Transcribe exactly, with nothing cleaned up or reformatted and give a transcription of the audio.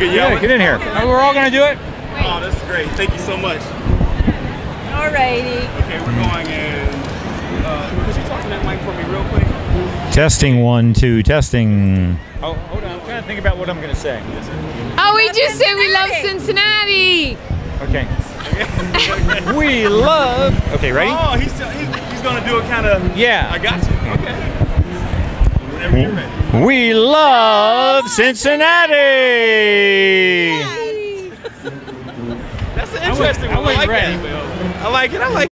Yeah, get in here. Oh, we're all gonna do it. Oh, that's great. Thank you so much. Alrighty. Okay, we're going in. Uh, could you talk to that mic for me real quick? Testing one, two, testing. Oh, hold on. I'm trying to think about what I'm gonna say. Oh, we just said we love Cincinnati. Okay. We love. Okay, ready? Oh, he's he's, he's gonna do it kind of. Yeah. I got you. Okay. Whenever you're ready. We love Cincinnati. That's an interesting one. I like that. I like it. I like.